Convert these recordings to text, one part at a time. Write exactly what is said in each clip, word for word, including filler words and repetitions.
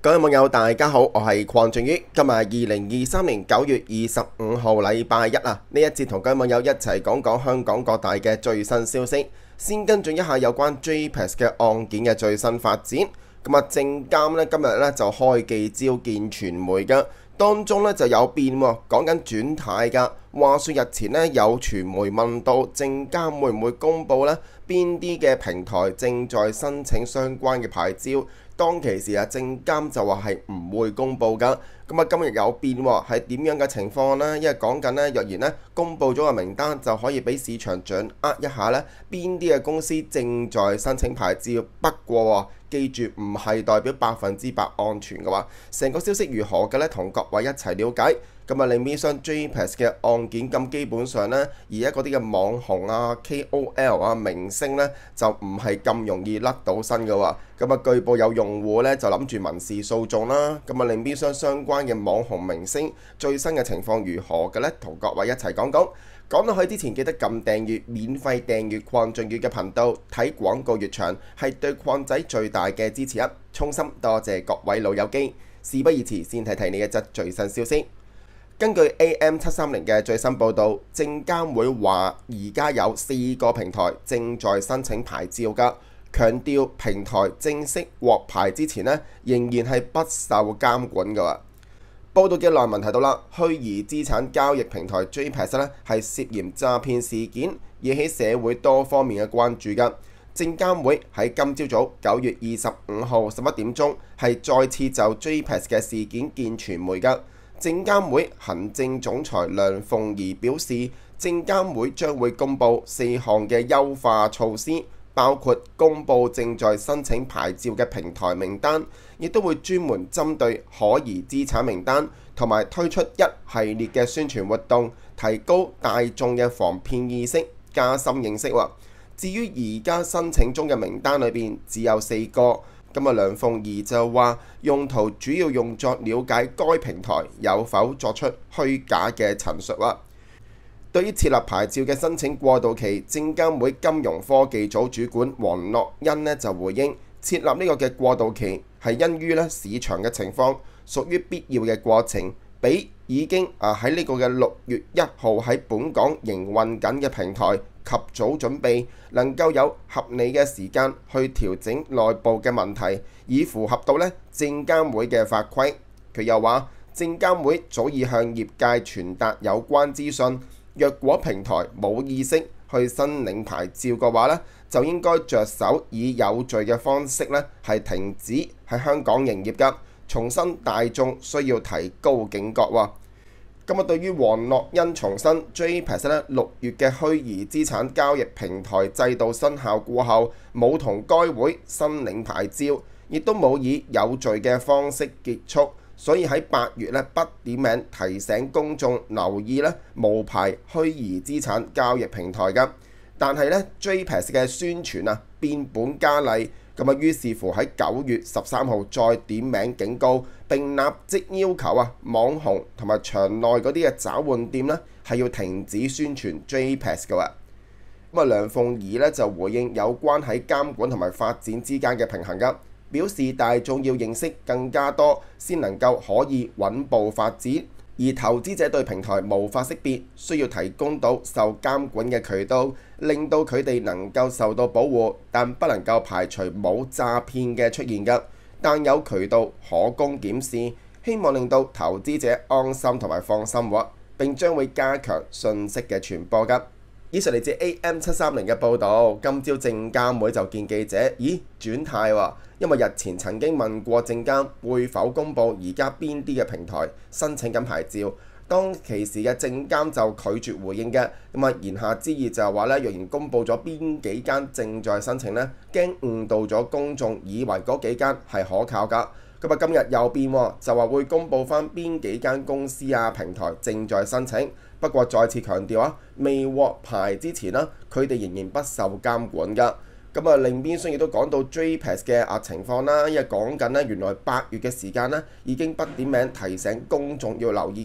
各位網友大家好，我係鄺俊宇，今日係二零二三年九月二十五號禮拜一啊！呢一節同各位網友一齊講講香港各大嘅最新消息，先跟進一下有關 J P E X 嘅案件嘅最新發展。咁啊，證監呢今日呢就開記招見傳媒嘅，當中呢就有變喎，講緊轉態㗎。話說日前呢有傳媒問到證監會唔會公佈呢邊啲嘅平台正在申請相關嘅牌照。當其時啊，證監就話係唔會公佈㗎。咁啊，今日有變喎，係點樣嘅情況呢？因為講緊呢，若然呢公佈咗個名單，就可以俾市場掌握一下呢邊啲嘅公司正在申請牌照。不過記住，唔係代表百分之百安全嘅話，成個消息如何嘅呢？同各位一齊了解。咁啊，另邊廂 J P E X 嘅案件咁基本上呢，而家嗰啲嘅網紅啊、K O L 啊、明星呢，就唔係咁容易甩到身嘅喎。咁啊，據報有用戶呢，就諗住民事訴訟啦。咁啊，另邊廂相關嘅網紅明星最新嘅情況如何嘅呢？同各位一齊講講。講到去之前，記得撳訂閱，免費訂閱鄺俊宇嘅頻道，睇廣告越長係對鄺仔最大嘅支持啊！衷心多謝各位老友記。事不宜遲，先睇睇呢一則最新消息。根據 A M 七三零嘅最新報導，證監會話而家有四個平台正在申請牌照㗎，強調平台正式獲牌之前呢，仍然係不受監管㗎。報道嘅內文提到啦，虛擬資產交易平台 J P E X 咧係涉嫌詐騙事件，惹起社會多方面嘅關注㗎。證監會喺今朝早九月二十五號十一點鐘係再次就 J P E X 嘅事件見傳媒㗎。證監會行政總裁梁鳳儀表示，證監會將會公布四項嘅優化措施，包括公布正在申請牌照嘅平台名單，亦都會專門針對可疑資產名單，同埋推出一系列嘅宣傳活動，提高大眾嘅防騙意識，加深認識喎。至於而家申請中嘅名單裏邊只有四個。咁啊，梁鳳儀就話用途主要用作了解該平台有否作出虛假嘅陳述啊。對於設立牌照嘅申請過渡期，證監會金融科技組主管黃樂欣呢就回應，設立呢個嘅過渡期係因於呢市場嘅情況屬於必要嘅過程，俾已經啊喺呢個嘅六月一號喺本港營運緊嘅平台及早準備，能夠有合理嘅時間去調整內部嘅問題，以符合到呢證監會嘅法規。佢又話，證監會早已向業界傳達有關資訊，若果平台冇意識去申領牌照嘅話呢，就應該着手以有序嘅方式呢係停止喺香港營業㗎。重申大眾需要提高警覺喎。咁啊，對於黃樂欣重申 J P E X 咧六月嘅虛擬資產交易平台制度生效過後，冇同該會申領牌照，亦都冇以有序嘅方式結束，所以喺八月咧不點名提醒公眾留意咧無牌虛擬資產交易平台㗎。但係咧 J P E X 嘅宣傳啊變本加厲。咁啊，於是乎喺九月十三號再點名警告，並立即要求啊網紅同埋場內嗰啲嘅找換店呢係要停止宣傳 J P E X 嘅喎。咁啊，梁鳳儀呢就回應有關喺監管同埋發展之間嘅平衡㗎，表示大眾要認識更加多，先能夠可以穩步發展。而投資者對平台無法識別，需要提供到受監管嘅渠道，令到佢哋能夠受到保護，但不能夠排除冇詐騙嘅出現㗎。但有渠道可供檢視，希望令到投資者安心同埋放心喎。並將會加強信息嘅傳播㗎。以上嚟自 A M 七三零嘅報導，今朝證監會就見記者，咦轉態喎，因為日前曾經問過證監會否公佈而家邊啲嘅平台申請緊牌照，當其時嘅證監就拒絕回應嘅。咁啊，言下之意就係話咧，若然公佈咗邊幾間正在申請呢，驚誤導咗公眾，以為嗰幾間係可靠㗎。咁啊，今日又變喎，就話會公佈翻邊幾間公司啊平台正在申請。不過再次強調啊，未獲牌之前啦，佢哋仍然不受監管㗎。咁啊，另邊廂亦都講到 J P E X 嘅啊情況啦，因為講緊呢，原來八月嘅時間呢已經不點名提醒公眾要留意㗎啦。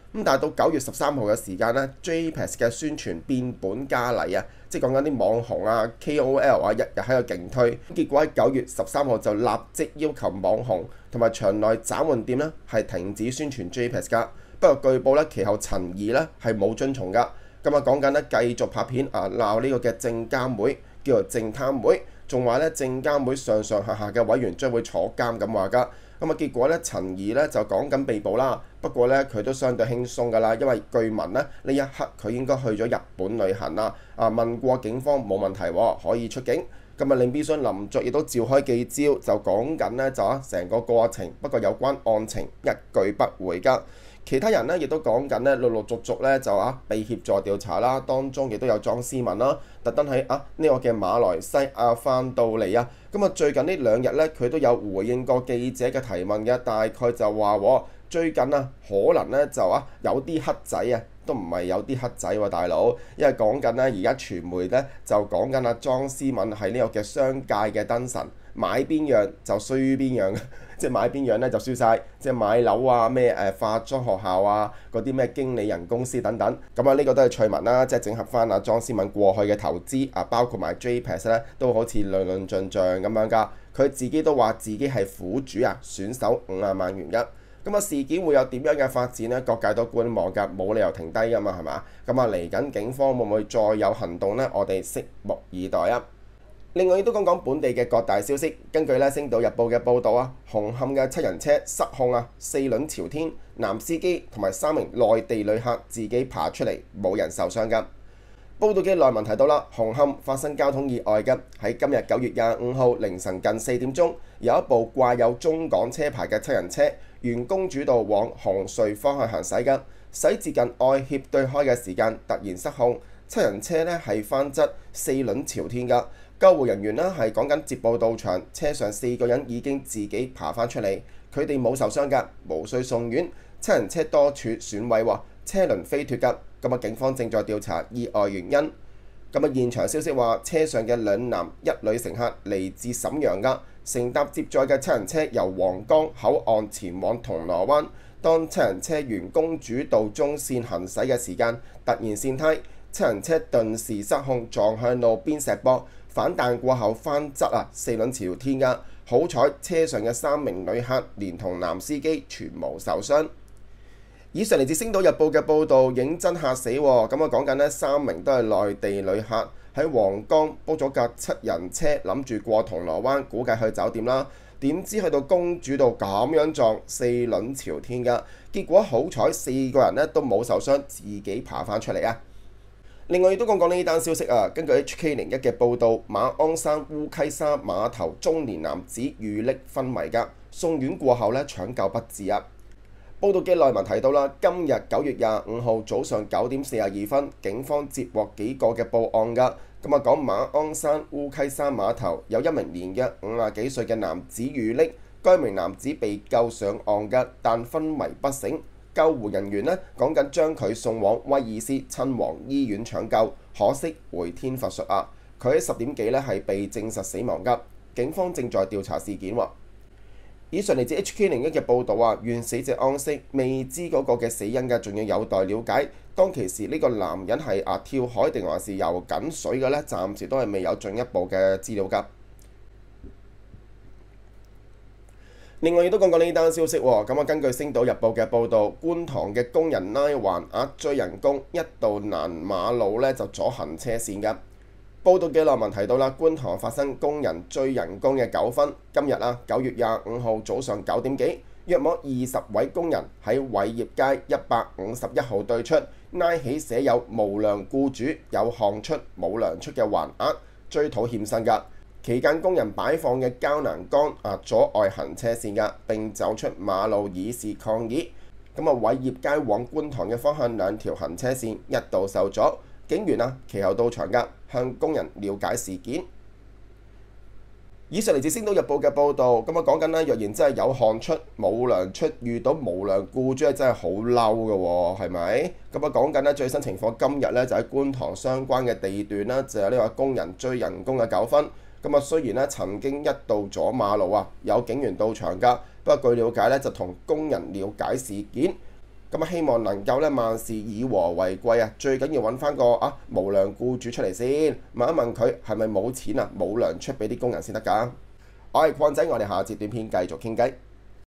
咁但係到九月十三號嘅時間呢 J P E X 嘅宣傳變本加厲啊，即係講緊啲網紅啊、K O L 啊，日日喺度勁推。結果喺九月十三號就立即要求網紅同埋場內找換店呢係停止宣傳 J P E X 㗎。不過據報咧，其後陳怡咧係冇遵從㗎。咁啊講緊咧繼續拍片啊鬧呢個嘅證監會，叫做證監會，仲話咧證監會上上下下嘅委員將會坐監咁話㗎。咁啊結果咧陳怡咧就講緊被捕啦。不過咧佢都相對輕鬆㗎啦，因為據聞咧呢一刻佢應該去咗日本旅行啦。啊問過警方冇問題喎，可以出境。咁啊令 B 信林作亦都召開記招，就講緊咧就啊成個過程，不過有關案情一句不回㗎。其他人咧亦都講緊咧，陸陸續續咧就啊被協助調查啦，當中亦都有莊思敏啦，特登喺啊呢個嘅馬來西亞翻到嚟啊。咁啊最近呢兩日咧佢都有回應過記者嘅提問嘅，大概就話最近啊可能咧就啊有啲黑仔啊，都唔係有啲黑仔喎，大佬，因為講緊咧而家傳媒咧就講緊阿莊思敏係呢個嘅商界嘅燈神，買邊樣就衰邊樣。即係買邊樣咧就輸晒，即係買樓啊咩誒化妝學校啊嗰啲咩經理人公司等等，咁啊呢個都係趣聞啦，即係整合翻阿莊思敏過去嘅投資啊，包括埋 J P E X 咧都好似論論盡盡咁樣㗎。佢自己都話自己係苦主啊，選手五十萬元㗎。咁啊事件會有點樣嘅發展呢？各界都觀望㗎，冇理由停低㗎嘛，係嘛？咁啊嚟緊警方會唔會再有行動呢？我哋拭目以待啊！另外亦都講講本地嘅各大消息。根據咧《星島日報》嘅報導啊，紅磡嘅七人車失控啊，四輪朝天，男司機同埋三名內地旅客自己爬出嚟，冇人受傷㗎。報道嘅內文提到啦，紅磡發生交通意外嘅，喺今日九月廿五號凌晨近四點鐘，有一部掛有中港車牌嘅七人車，沿公主道往紅隧方向行駛㗎，駛至近愛協對開嘅時間突然失控，七人車呢係翻側，四輪朝天㗎。救護人員呢係講緊接報到場，車上四個人已經自己爬翻出嚟，佢哋冇受傷㗎，無需送院。七人車多處損毀喎，車輪飛脱㗎。咁啊，警方正在調查意外原因。咁啊，現場消息話，車上嘅兩男一女乘客嚟自瀋陽㗎，乘搭接載嘅七人車由皇崗口岸前往銅鑼灣。當七人車沿公主道中線行駛嘅時間，突然跣軚，七人車頓時失控撞向路邊石壆。反彈過後翻側啊，四輪朝天㗎。好彩車上嘅三名旅客連同男司機全無受傷。以上嚟自《星島日報》嘅報導，認真嚇死喎！咁啊講緊呢三名都係內地旅客喺皇崗 book 咗架七人車，諗住過銅鑼灣，估計去酒店啦。點知去到公主道咁樣撞，四輪朝天㗎。結果好彩四個人呢都冇受傷，自己爬翻出嚟啊！另外亦都講講呢單消息啊，根據 H K 零一嘅報導，馬鞍山烏溪沙碼頭中年男子遇溺昏迷㗎，送院過後咧搶救不治啊。報道嘅內文提到啦，今日九月廿五號早上九點四十二分，警方接獲幾個嘅報案㗎。咁啊講馬鞍山烏溪沙碼頭有一名年約五十幾歲嘅男子遇溺，該名男子被救上岸㗎，但昏迷不醒。救護人員呢講緊將佢送往威爾斯親王醫院搶救，可惜回天乏術啊！佢喺十點幾呢係被證實死亡㗎。警方正在調查事件喎。以上嚟自 H K 零一嘅報導啊，願死者安息，未知嗰個嘅死因㗎，仲要有待了解。當其時呢個男人係啊跳海定還是游緊水嘅呢？暫時都係未有進一步嘅資料㗎。另外亦都講過呢單消息喎，咁啊根據《星島日報》嘅報導，觀塘嘅工人拉橫額追人工，一度攔馬路咧就阻行車線㗎。報道嘅內文提到啦，觀塘發生工人追人工嘅糾紛。今日啊九月廿五號早上九點幾，約莫二十位工人喺偉業街一百五十一號對出拉起寫有無良僱主有項出冇糧出嘅橫額，追討欠薪㗎。期間工人擺放嘅膠欄杆啊阻礙行車線㗎，並走出馬路以示抗議。咁啊偉業街往觀塘嘅方向兩條行車線一度受阻，警員啊其後到場㗎，向工人了解事件。以上嚟自《星島日報》嘅報導，咁啊講緊啦，若然真係有項出冇糧出，遇到無良僱主係真係好嬲嘅喎，係咪？咁啊講緊咧最新情況，今日咧就喺觀塘相關嘅地段啦，就有呢個工人追人工嘅糾紛。咁啊，雖然咧曾經一度阻馬路啊，有警員到場㗎，不過據了解咧就同工人了解事件。咁咁啊希望能夠咧萬事以和為貴啊，最緊要揾翻個啊無良僱主出嚟先，問一問佢係咪冇錢啊冇糧出俾啲工人先得㗎。我係礦仔，我哋下節短片繼續傾偈。